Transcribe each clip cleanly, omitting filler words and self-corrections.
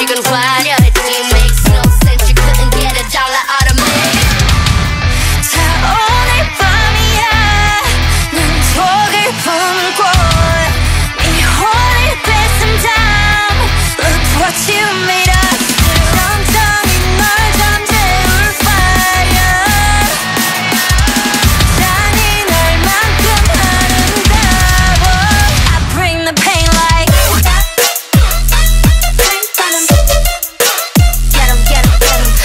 지금 화려해. It makes no sense. You couldn't get a dollar out of me. 자 오늘 밤이야. 난 독을 품고 이 홀을 뺏은 다음 Look what you made us do. 점점이 널 잠재울 fire. 잔인할 만큼 아름다워. I bring the pain like Get 'em, get 'em, get 'em.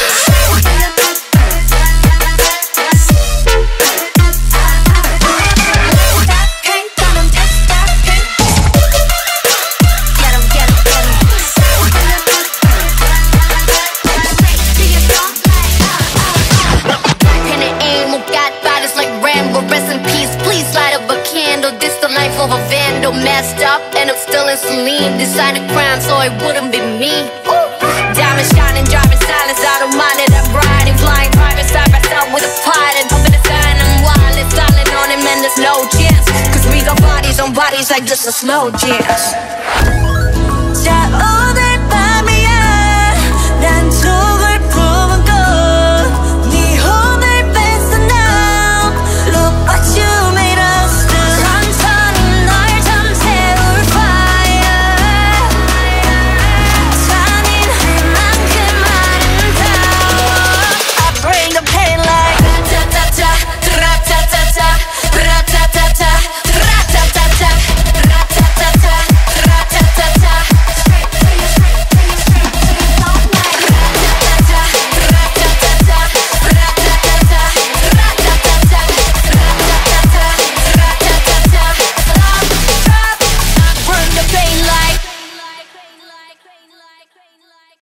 Of a vandal, messed up, and I'm still in saline. Designer crime, so it wouldn't be me. Diamond shining, driving silence, I don't mind it. I'm riding, flying private side by side with a pilot. Up in the sky and I'm wild, it's silent on him and there's no chance. Cause we got bodies on bodies like just a slow dance. 자, 오늘